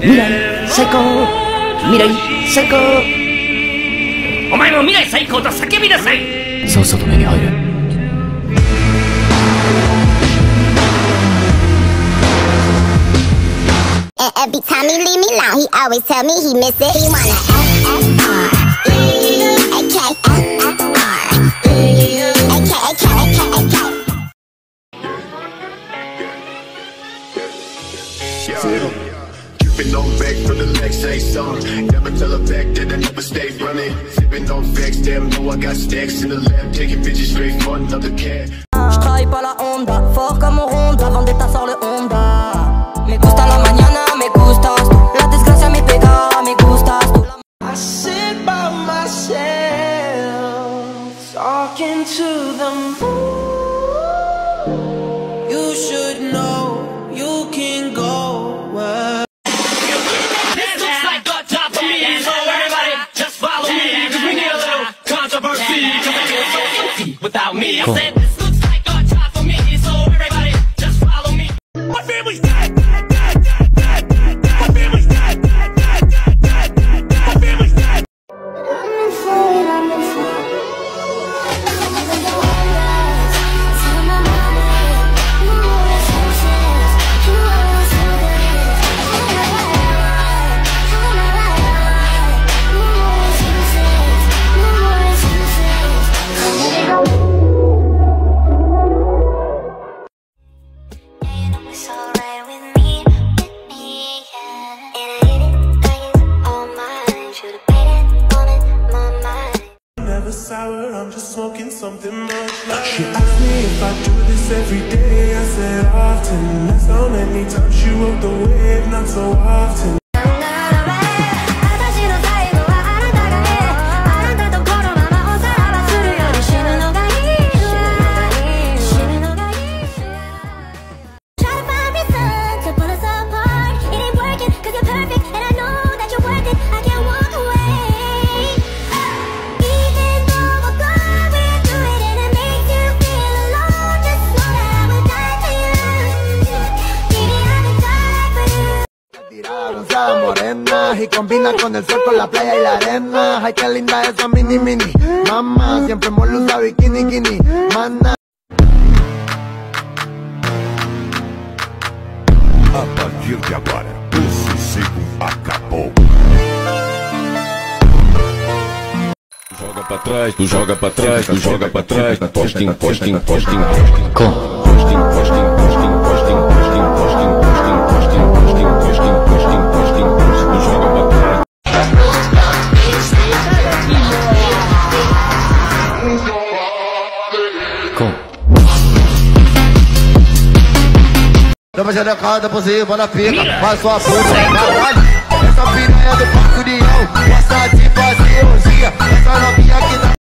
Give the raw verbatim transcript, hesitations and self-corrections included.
未来最高、未来最高。お前も未来最高と叫びなさい。さっさと目に入れ。 And every time he leave me alone, he always tell me he miss it. He wanna F F R E A K F F R E A K A K A K A K. Keeping on back from the legs, say something. Never tell her back that I never stay running. Sipping on facts, damn, know I got stacks in the lab. Taking bitches straight for another cat. J'trahis pas la Honda, fort comme Honda, Vendetta sort le Honda. Me gusta la mañana, me gustas tú. La desgracia me pega, me gustas tú. I sit by myself, talking to the moon. You should know, you can go where. This looks like a job for me, so everybody just follow me, cause we need a little controversy, cause I feel so empty without me. I said this looks like a job for me, so everybody just follow me. My family's dead. Sour, I'm just smoking something much like. She asked me if I do this every day. I said often. That's how many times she rode the wave, not so often. Morena y combina con el sol, con la playa y la arena. Ay, qué linda esa mini mini. Mamá, siempre hemos usado bikini, bikini. Mana. A partir de agora, o sossego acabou. Joga pra trás, tu joga pra trás, tu joga pra trás. Posting, posting, posting, posting. Com. Posting, posting, posting, posting, posting, posting, posting, posting, posting, posting, posting, posting, posting. Tu joga pra trás. Com. Dá mais adequada possível na pica. Faz sua puta, caralho. Essa piranha do Parque União. Gosta de fazer orgia. Essa novinha aqui da